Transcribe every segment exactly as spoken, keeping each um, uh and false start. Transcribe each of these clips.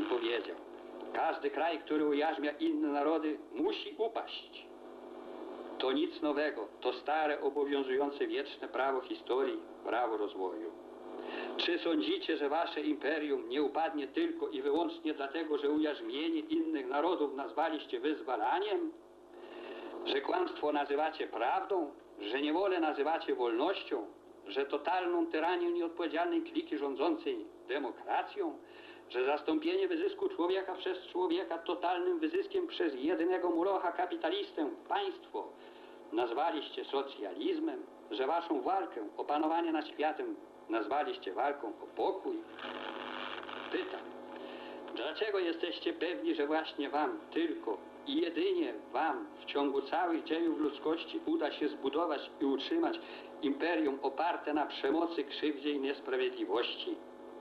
powiedział: każdy kraj, który ujarzmia inne narody, musi upaść. To nic nowego, to stare, obowiązujące wieczne prawo historii, prawo rozwoju. Czy sądzicie, że wasze imperium nie upadnie tylko i wyłącznie dlatego, że ujarzmienie innych narodów nazwaliście wyzwalaniem? Że kłamstwo nazywacie prawdą? Że niewolę nazywacie wolnością? Że totalną tyranię nieodpowiedzialnej kliki rządzącej demokracją? Że zastąpienie wyzysku człowieka przez człowieka totalnym wyzyskiem przez jedynego murocha kapitalistę, państwo, nazwaliście socjalizmem? Że waszą walkę o panowanie nad światem nazwaliście walką o pokój? Pytam, dlaczego jesteście pewni, że właśnie wam, tylko i jedynie wam w ciągu całych dziejów ludzkości uda się zbudować i utrzymać imperium oparte na przemocy, krzywdzie i niesprawiedliwości?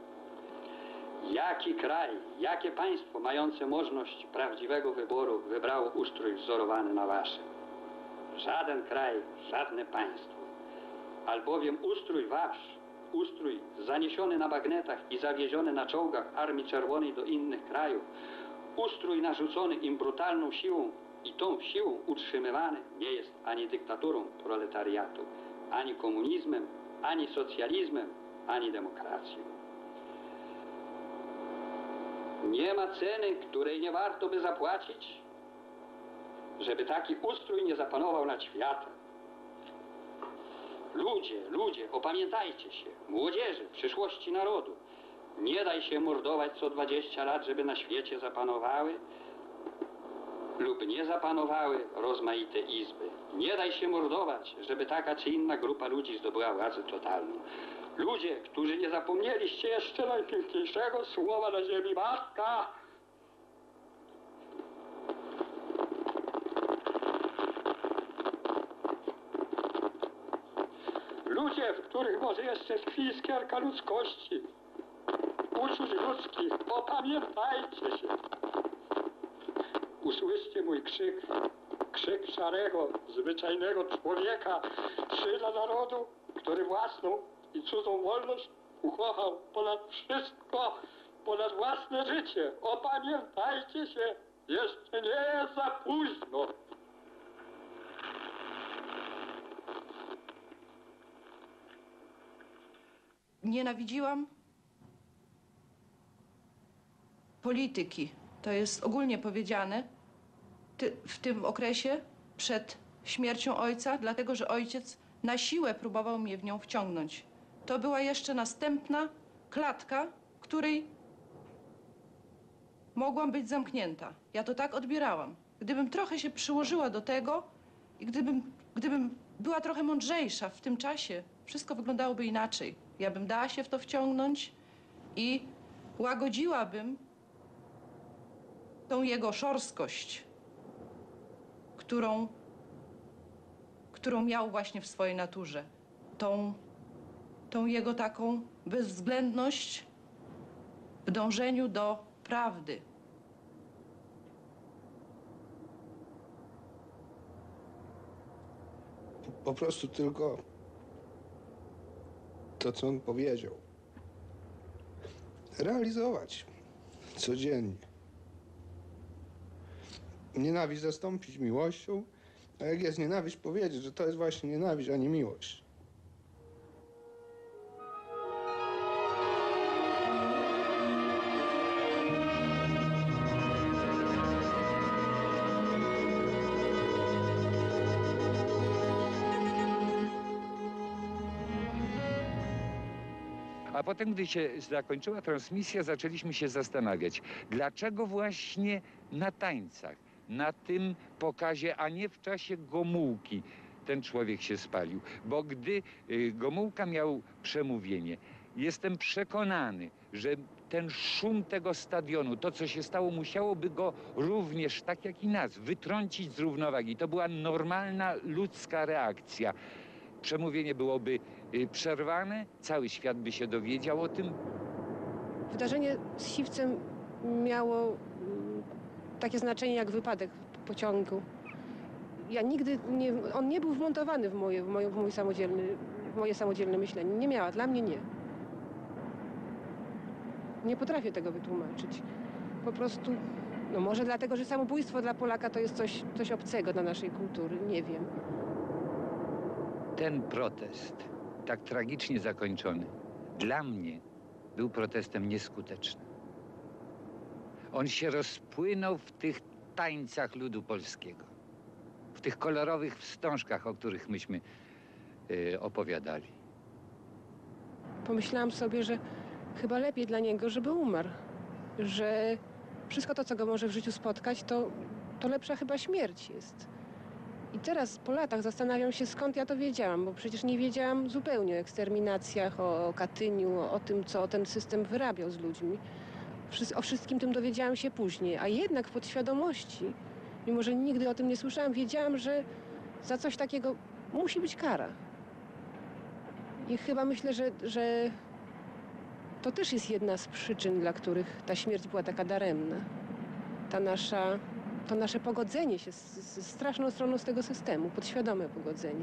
Jaki kraj, jakie państwo mające możliwość prawdziwego wyboru wybrało ustrój wzorowany na waszym? Żaden kraj, żadne państwo. Albowiem ustrój wasz, ustrój zaniesiony na bagnetach i zawieziony na czołgach Armii Czerwonej do innych krajów, ustrój narzucony im brutalną siłą i tą siłą utrzymywany, nie jest ani dyktaturą proletariatu, ani komunizmem, ani socjalizmem, ani demokracją. Nie ma ceny, której nie warto by zapłacić, żeby taki ustrój nie zapanował nad światem. Ludzie, ludzie, opamiętajcie się, młodzieży, przyszłości narodu. Nie daj się mordować co dwadzieścia lat, żeby na świecie zapanowały lub nie zapanowały rozmaite izby. Nie daj się mordować, żeby taka czy inna grupa ludzi zdobyła władzę totalną. Ludzie, którzy nie zapomnieliście jeszcze najpiękniejszego słowa na ziemi, matka! Ludzie, w których może jeszcze tkwi iskierka ludzkości, uczuć ludzkich, opamiętajcie się. Usłyszcie mój krzyk, krzyk szarego, zwyczajnego człowieka, syna narodu, który własną i cudzą wolność ukochał ponad wszystko, ponad własne życie. Opamiętajcie się, jeszcze nie jest za późno. Nienawidziłam polityki. To jest ogólnie powiedziane w tym okresie przed śmiercią ojca, dlatego że ojciec na siłę próbował mnie w nią wciągnąć. To była jeszcze następna klatka, której mogłam być zamknięta. Ja to tak odbierałam. Gdybym trochę się przyłożyła do tego i gdybym, gdybym była trochę mądrzejsza w tym czasie, wszystko wyglądałoby inaczej. Ja bym dała się w to wciągnąć i łagodziłabym tą jego szorstkość, którą, którą miał właśnie w swojej naturze. Tą, tą jego taką bezwzględność w dążeniu do prawdy. Po prostu tylko to, co on powiedział, realizować codziennie. Nienawiść zastąpić miłością, a jak jest nienawiść, powiedzieć, że to jest właśnie nienawiść, a nie miłość. A potem, gdy się zakończyła transmisja, zaczęliśmy się zastanawiać, dlaczego właśnie na tańcach, na tym pokazie, a nie w czasie Gomułki ten człowiek się spalił. Bo gdy Gomułka miał przemówienie, jestem przekonany, że ten szum tego stadionu, to co się stało, musiałoby go również, tak jak i nas, wytrącić z równowagi. To była normalna ludzka reakcja. Przemówienie byłoby przerwane, cały świat by się dowiedział o tym. Wydarzenie z Siwcem miało takie znaczenie jak wypadek w pociągu. Ja nigdy nie, on nie był wmontowany w moje, w moje, w mój samodzielny, w moje samodzielne myślenie. Nie miała, dla mnie nie. Nie potrafię tego wytłumaczyć. po prostu, no może dlatego, że samobójstwo dla Polaka to jest coś, coś obcego dla naszej kultury, nie wiem. Ten protest, tak tragicznie zakończony, dla mnie był protestem nieskutecznym. On się rozpłynął w tych tańcach ludu polskiego, w tych kolorowych wstążkach, o których myśmy y, opowiadali. Pomyślałam sobie, że chyba lepiej dla niego, żeby umarł. Że wszystko to, co go może w życiu spotkać, to, to lepsza chyba śmierć jest. I teraz po latach zastanawiam się, skąd ja to wiedziałam, bo przecież nie wiedziałam zupełnie o eksterminacjach, o, o Katyniu, o, o tym, co ten system wyrabiał z ludźmi. Wszy- o wszystkim tym dowiedziałam się później, a jednak w podświadomości, mimo że nigdy o tym nie słyszałam, wiedziałam, że za coś takiego musi być kara. I chyba myślę, że, że to też jest jedna z przyczyn, dla których ta śmierć była taka daremna. Ta nasza, to nasze pogodzenie się z, z straszną stroną z tego systemu, podświadome pogodzenie.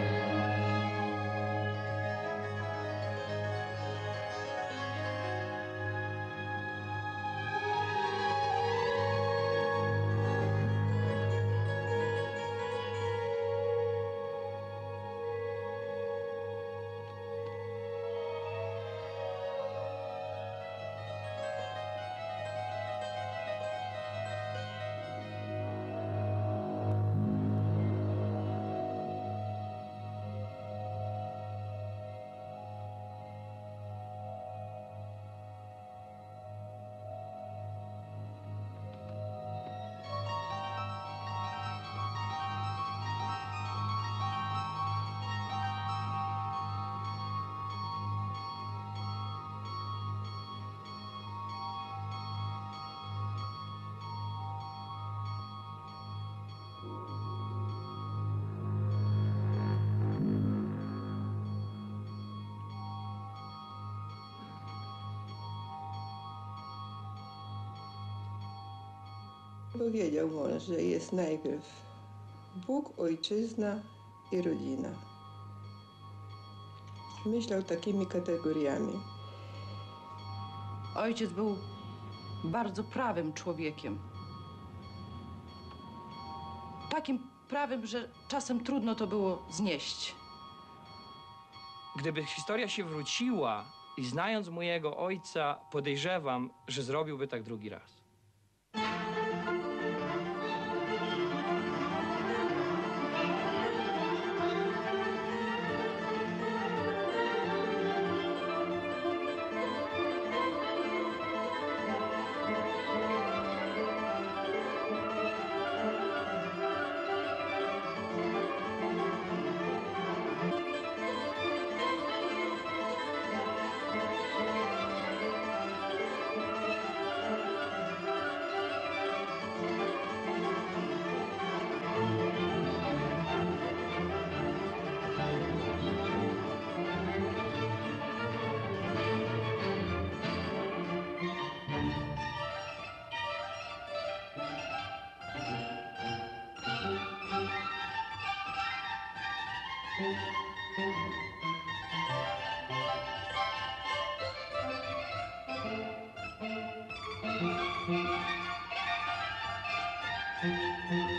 Powiedział mąż, że jest najpierw Bóg, ojczyzna i rodzina. Myślał takimi kategoriami. Ojciec był bardzo prawym człowiekiem. Takim prawym, że czasem trudno to było znieść. Gdyby historia się wróciła i znając mojego ojca, podejrzewam, że zrobiłby tak drugi raz. Thank you.